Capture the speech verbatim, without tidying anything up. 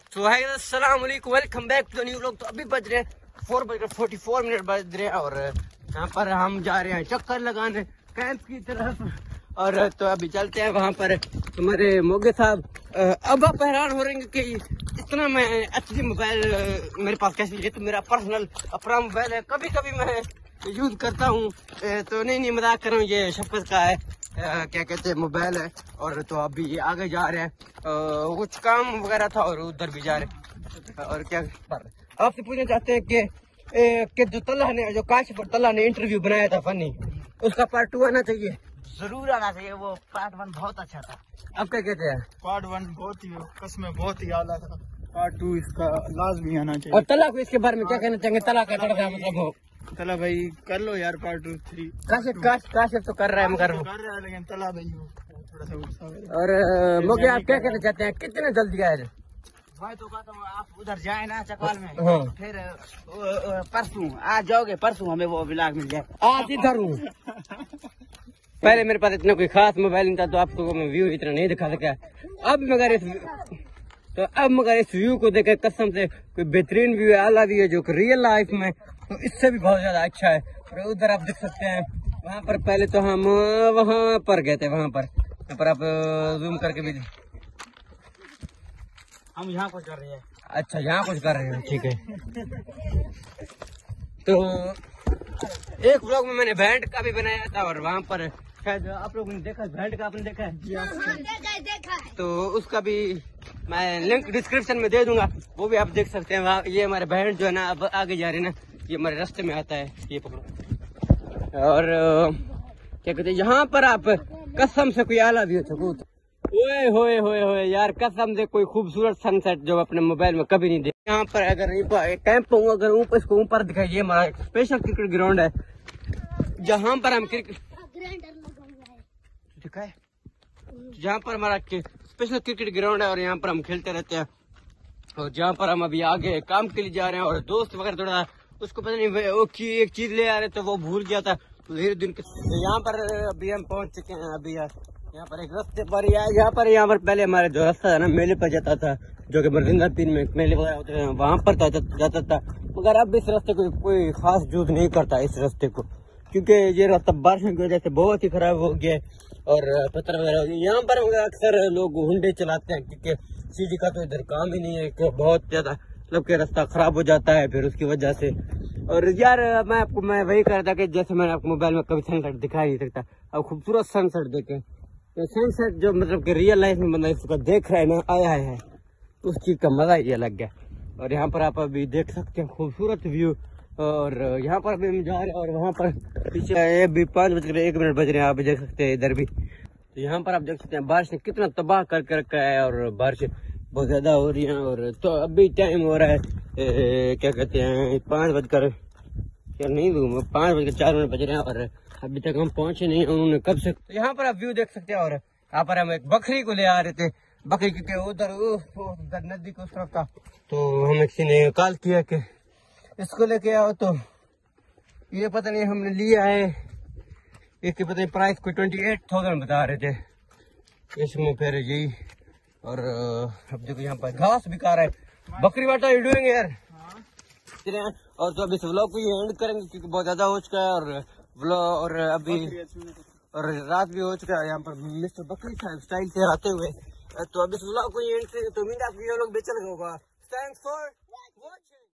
तो हाय अस्सलाम वालेकुम, welcome back to the new vlog. तो अभी बज रहे हैं फोर बजकर फोर्टी फोर मिनट बज रहे हैं और यहाँ पर हम जा रहे हैं चक्कर लगाने कैंप की तरफ। और तो अभी चलते हैं वहाँ पर। हमारे मोगे साहब अब आप हैरान हो रहे हैं कि इतना मैं एच डी मोबाइल मेरे पास कैसे, ये तो मेरा पर्सनल अपना मोबाइल है, कभी कभी मैं यूज करता हूँ। तो नहीं नहीं मजाक कर रहा हूँ, ये शफकत का है, आ, क्या कहते हैं मोबाइल है। और तो अभी ये आगे जा रहे हैं, कुछ काम वगैरह था और उधर भी जा रहे हैं। और क्या आपसे पूछना चाहते हैं कि कि जो तल्ला ने जो काशिफ और तल्ला ने इंटरव्यू बनाया था फनी, उसका पार्ट टू आना चाहिए। जरूर आना चाहिए, वो पार्ट वन बहुत अच्छा था। अब क्या कहते हैं? पार्ट वन बहुत ही कसम बहुत ही आला था, पार्ट टू इसका लाजमी आना चाहिए। और तला को इसके बारे में क्या कहना चाहेंगे? तला का तड़का मतलब हो तला भाई कर लो यार part two three. Kashif Kashif Kashif तो कर रहा है मगर कर रहा है, लेकिन तला भाई थोड़ा सा गुस्सा है। और मोगे आप क्या कहना चाहते हैं, कितने जल्दी आए? भाई तो कहता हूँ आप उधर जाए ना चकवाल में, हाँ। फिर परसों आज जाओगे, परसों हमें वो ब्लॉग मिल जाए। आज इधर हूँ। पहले मेरे पास इतना कोई खास मोबाइल नहीं था तो आपको मैं व्यू इतना नहीं दिखा सका। अब मगर इस तो अब मगर इस व्यू को देखे कसम से कोई बेहतरीन व्यू है, आला व्यू है जो कि रियल लाइफ में तो इससे भी बहुत ज्यादा अच्छा है। और उधर आप देख सकते हैं, वहाँ पर पहले तो हम वहाँ पर गए थे, वहाँ पर वहाँ पर आप जूम करके भी हम यहाँ कुछ कर रहे हैं। अच्छा यहाँ कुछ कर रहे हैं, ठीक है। तो एक व्लॉग में मैंने बैंड का भी बनाया था और वहाँ पर शायद आप लोगों ने देखा, बैंड का आपने देखा है? देखा है। तो उसका भी मैं लिंक डिस्क्रिप्शन में दे दूंगा, वो भी आप देख सकते हैं। वहाँ ये हमारे बैंड जो है ना अब आगे जा रहे हैं ना, ये हमारे रास्ते में आता है, ये पकड़ो। और क्या कहते हैं, यहाँ पर आप कसम से कोई आला भी हो सकूत। ओए होए होए होए यार, कसम से कोई खूबसूरत सनसेट जो अपने मोबाइल में कभी नहीं देखा। यहाँ पर अगर कैंप हूँ, अगर ऊपर इसको ऊपर दिखाई, ये हमारा एक स्पेशल क्रिकेट ग्राउंड है जहाँ पर हम क्रिकेट दिखाए, जहाँ पर हमारा स्पेशल क्रिकेट ग्राउंड है और यहाँ पर हम खेलते रहते हैं। और जहाँ पर हम अभी आगे काम के लिए जा रहे हैं और दोस्त वगैरह थोड़ा उसको पता नहीं वो की एक चीज ले आ रहे तो वो भूल गया था, तो धीरे दिन तो यहाँ पर अभी हम पहुंच चुके हैं। अभी यार यहाँ पर एक रास्ते पर यहाँ पर यहाँ पर पहले हमारे जो रास्ता है ना मेले पर जाता था, जो कि मरजिंदा तीन में मेले वगैरह होते हैं वहाँ पर जाता था। मगर अब इस रास्ते को कोई खास यूज नहीं करता इस रास्ते को, क्योंकि ये रास्ता बारिश की वजह से बहुत ही खराब हो गया है और पत्थर वगैरह हो गया। यहाँ पर अक्सर लोग हुंडे चलाते हैं क्योंकि सीडी का तो इधर काम ही नहीं है, कि बहुत ज्यादा मतलब कि रास्ता खराब हो जाता है फिर उसकी वजह से। और यार मैं आपको मैं वही कर रहा था कि जैसे मैंने आपको मोबाइल में कभी सनसेट दिखा नहीं सकता, अब खूबसूरत सनसेट देखे तो सनसेट जो मतलब कि रियल लाइफ में बंदा इसको देख रहा है ना, आया है, उस चीज का मजा ही अलग है। और यहाँ पर आप अभी देख सकते हैं खूबसूरत व्यू। और यहाँ पर भी हम जा रहे हैं और वहाँ पर पीछे भी पाँच बज रहे एक मिनट बज रहे हैं, आप भी देख सकते हैं इधर भी। तो यहाँ पर आप देख सकते हैं बारिश ने कितना तबाह करके रखा है और बारिश बहुत ज्यादा हो रही है। और तो अभी टाइम हो रहा है ए, क्या कहते हैं पाँच बजकर क्या नहीं पाँच बजकर चार मिनट बज रहे हैं और अभी तक हम पहुंचे नहीं, उन्होंने कब से। तो यहाँ पर आप व्यू देख सकते हैं। और यहाँ पर हम एक बकरी को ले आ रहे थे, बकरी क्योंकि उधर उधर नदी को उस तरफ था, तो हमें किसी ने कॉल किया कि इसको लेके आओ। तो ये पता नहीं हमने लिया है, इसके पता नहीं प्राइस को ट्वेंटी एट थाउजेंड बता रहे थे इसमें, फिर यही। और अब देखो यहाँ पर घास भी खा रहा है बकरी। वाटा यू डूइंग यार? और तो अभी इस व्लॉग को एंड करेंगे क्योंकि बहुत ज्यादा हो चुका है और व्लॉग और अभी और रात भी हो चुका है। यहाँ पर मिस्टर बकरी साहब स्टाइल से आते हुए, तो अभी इस व्लॉग को एंड से तो उम्मीद आपको ये लोग बेचल होगा। Thanks for